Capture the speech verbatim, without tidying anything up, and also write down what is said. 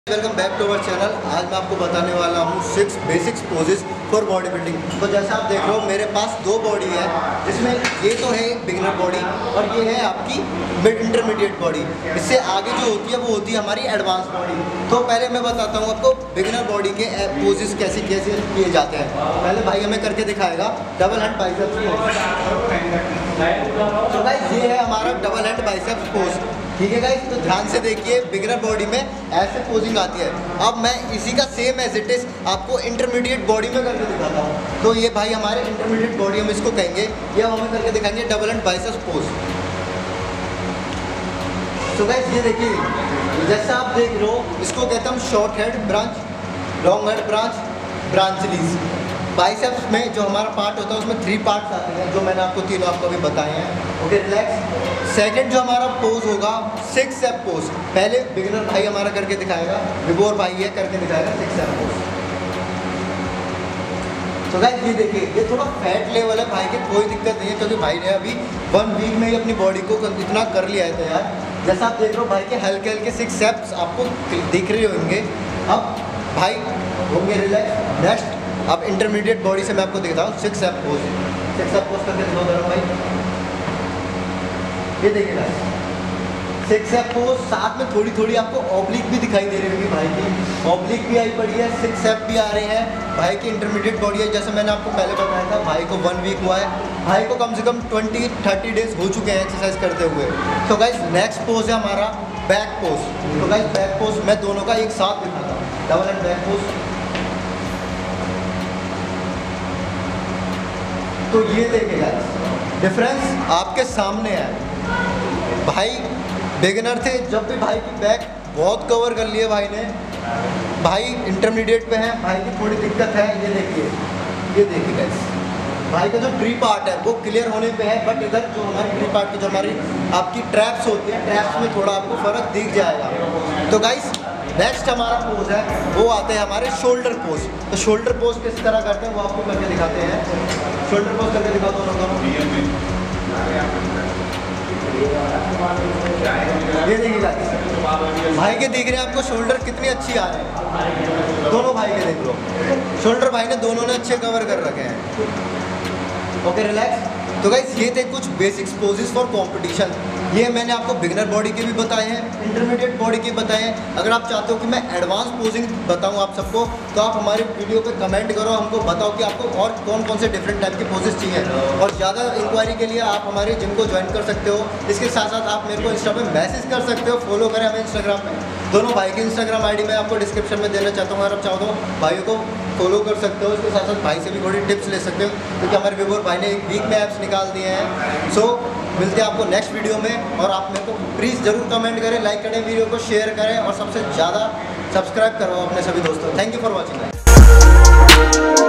Welcome back to our channel. आज मैं आपको बताने वाला हूँ six basics poses for body building. तो जैसा आप देख रहे हो मेरे पास दो बॉडी है, जिसमें ये तो है बिगिनर बॉडी और ये है आपकी मिड इंटरमीडिएट बॉडी। इससे आगे जो होती है वो होती है हमारी एडवांस बॉडी। तो पहले मैं बताता हूँ आपको बिगिनर बॉडी के पोजेस कैसे कैसे किए जाते हैं। पहले भाई हमें करके दिखाएगा डबल हैंड बाइसेप्स पोज। तो गाइस ये है हमारा डबल हैंड बाइसेप्स पोज, ठीक है गाइस। तो ध्यान से देखिए, बिगिनर बॉडी में ऐसे पोजिंग आती है। अब मैं इसी का सेम एज इट इज आपको इंटरमीडिएट बॉडी में करके दिखाता हूँ। तो ये भाई हमारे इंटरमीडिएट बॉडी हम इसको कहेंगे, ये हम हमें करके दिखाएंगे डबल हैंड बाइसेप्स पोज। तो गाइस ये देखिए, जैसा आप देख रहे हो इसको कहते हैं हम short head branch, long head branch, branch release. Biceps में जो हमारा पार्ट होता है उसमें थ्री पार्ट्स आते हैं, जो मैंने आपको तीनों आपको अभी बताए हैं। Okay relax. सेकंड जो हमारा पोज होगा सिक्स स्टेप पोज। पहले बिगिनर भाई हमारा करके दिखाएगा, विभोर भाई है करके दिखाएगा सिक्स स्टेप पोज। तो गाइस ये देखिए, ये थोड़ा फैट लेवल है भाई के, कोई दिक्कत नहीं है क्योंकि भाई ने अभी वन वीक में ही अपनी बॉडी को इतना कर लिया है तैयार। जैसा आप देख रहे हो भाई के हल्के हल्के सिक्स स्टेप्स आपको दिख रहे होंगे। अब भाई होंगे रिलैक्स। नेक्स्ट अब इंटरमीडिएट बॉडी से मैं आपको दिखाता हूँ six step pose. Six step pose करके दिखाओ जरा भाई। ये देखिएगा सिक्स स्टेप पोज, साथ में थोड़ी थोड़ी आपको ऑब्लिक भी दिखाई दे रही होगी भाई की। ऑब्लिक भी आई पड़ी है, सिक्स स्टेप भी आ रहे हैं। भाई की इंटरमीडिएट बॉडी है, जैसे मैंने आपको पहले बताया था। भाई को वन वीक हुआ है, भाई को कम से कम ट्वेंटी थर्टी डेज हो चुके हैं एक्सरसाइज करते हुए। तो गाइस नेक्स्ट पोज है हमारा बैक पोज। तो गाइस बैक पोज मैं दोनों का एक साथ दिखाता हूँ, डबल एंड बैक पोज। तो ये देखिएगा डिफरेंस आपके सामने है। भाई बिगिनर थे, जब भी भाई की बैक बहुत कवर कर लिए भाई ने। भाई इंटरमीडिएट पे है, भाई की थोड़ी दिक्कत है। ये देखिए, ये देखिए गाइस, भाई का जो ट्री पार्ट है वो क्लियर होने पे है, बट इधर जो हमारी ट्री पार्ट की जो हमारी आपकी ट्रैप्स होती है, ट्रैप्स में थोड़ा आपको फर्क दिख जाएगा। तो गाइस नेक्स्ट हमारा पोज है वो आते हैं हमारे शोल्डर पोज। तो शोल्डर पोज किस तरह करते हैं वो आपको करके दिखाते हैं। शोल्डर पोज करके दिखाता हूँ दोनों। ये देखिएगा भाई के देख रहे हैं आपको शोल्डर कितनी अच्छी आ रहे हैं, दोनों भाई के देख लो। शोल्डर भाई ने दोनों ने अच्छे कवर कर रखे हैं। Okay relax. तो गाइस ये थे कुछ बेसिक्स पोजेस फॉर कंपटीशन। ये मैंने आपको बिगिनर बॉडी के भी बताए हैं, इंटरमीडिएट बॉडी के बताए हैं। अगर आप चाहते हो कि मैं एडवांस पोजिंग बताऊं आप सबको, तो आप हमारे वीडियो पे कमेंट करो, हमको बताओ कि आपको और कौन कौन से डिफरेंट टाइप के पोजेस चाहिए। और ज़्यादा इंक्वायरी के लिए आप हमारे जिम को ज्वाइन कर सकते हो। इसके साथ साथ आप मेरे को इंस्टा पे मैसेज कर सकते हो, फॉलो करें हमें इंस्टाग्राम पे। दोनों भाई की इंस्टाग्राम आईडी मैं आपको डिस्क्रिप्शन में देना चाहता हूँ। अगर आप चाहो तो भाइयों को फॉलो कर सकते हो, इसके साथ साथ भाई से भी थोड़ी टिप्स ले सकते हो, क्योंकि हमारे विभोर भाई ने एक वीक में ऐप्स निकाल दिए हैं। सो मिलते हैं आपको नेक्स्ट वीडियो में, और आप मेरे को प्लीज़ ज़रूर कमेंट करें, लाइक करें, वीडियो को शेयर करें और सबसे ज़्यादा सब्सक्राइब करो अपने सभी दोस्तों। Thank you for watching.